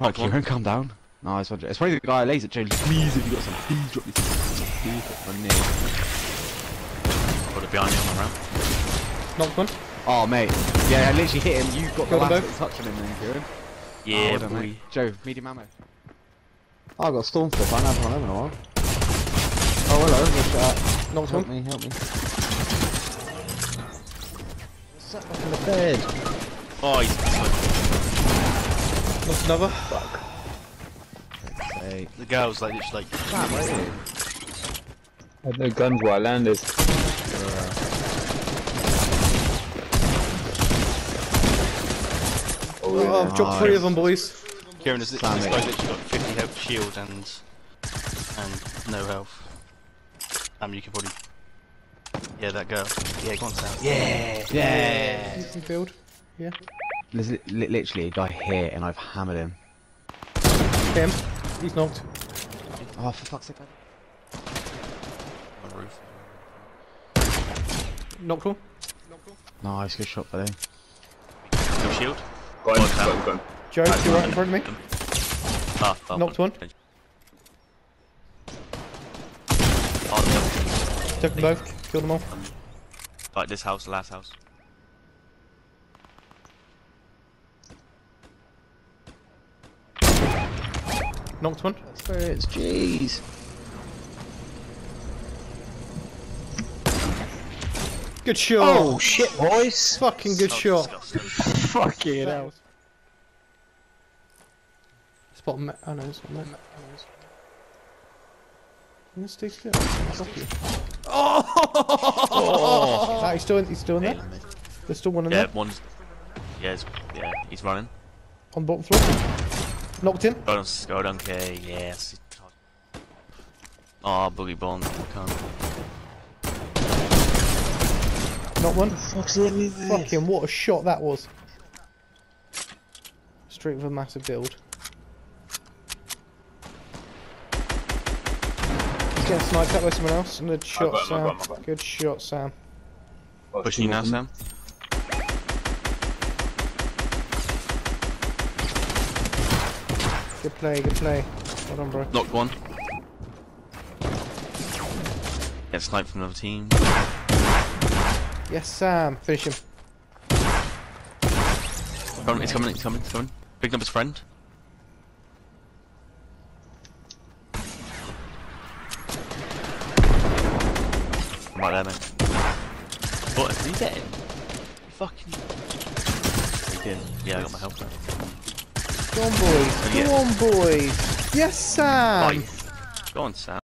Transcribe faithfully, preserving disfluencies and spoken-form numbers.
Right, Kieran, calm down. Nice one. It's probably the guy lays at Joe. Please, if you got some, please drop me some. Please, on near. Got it behind you on the ramp. Knocked one. Oh, mate. Yeah, I literally hit him. You got the Killed last them little touch on him then, Kieran. Yeah, oh, well done, boy. mate. Joe, medium ammo. Oh, I got Stormflip. I haven't had one in a while. Oh, hello. Good shot. Knocked Help one. me, help me. Sat back in the bed. Oh, he's Knocked another. Fuck. Hey. the girl's like literally like. Sam, where are you? I had no guns where I landed. Yeah. Oh, oh, I've dropped three of them, boys. Kieran, this, this guy's literally got fifty health shield and and no health. Um, you can probably. Yeah, that girl. Yeah, go on, Sam. Yeah, yeah. You can build. Yeah. There's li li literally a guy here, and I've hammered him. Him. He's knocked. Oh, for fuck's sake! On the roof. Knocked one. Nice, good shot, buddy. No shield. Got him, got him, got him. Joe, you're right in front of me. Ah, oh, Knocked one. Oh, Took them both. Killed them all. like this house, the last house. Knocked one. Spirits, jeez. Good shot. Oh shit, boys. Fucking good So shot. disgusting. Fucking hell. Spot me. Oh no, it's not me. Can you stay still? Fuck you. Oh! Ah, he's still in, he's still in there. There's still one in Yeah, there. one's. Yeah, he's, yeah, he's running. On the bottom floor. Knocked in. Go on, go on, okay, yes. Oh, boogie bomb, can't. Not one. Fuck's let me there. Fucking what a shot that was. Straight with a massive build. He's getting sniped out by someone else. And good shot, got him, I Sam. got him, I got him. Good shot, Sam. Oh, Pushing you now, Sam? Good play, good play. Well done, bro. Knocked one. Get sniped from another team. Yes, Sam. Finish him. Come on, it's coming, it's coming, it's coming. Picking up his friend. Right there, mate. What? Did he get him? Fucking. He did. Yeah, I got my health back. Go on, boys. yeah. Go on, boys. Yes, Sam. Right. Go on, Sam.